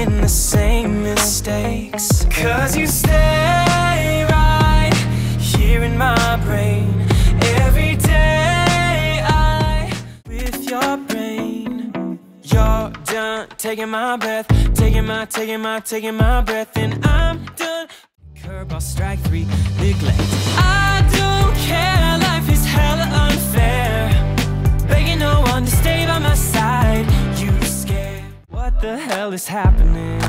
making the same mistakes. Cause you stay right here in my brain. Every day with your brain. You're done taking my breath, taking my breath, and I'm done. Curb, I'll strike three, neglect. I don't care, life is hella unfair. Begging no one to stay by my side. You scared? What the hell is happening?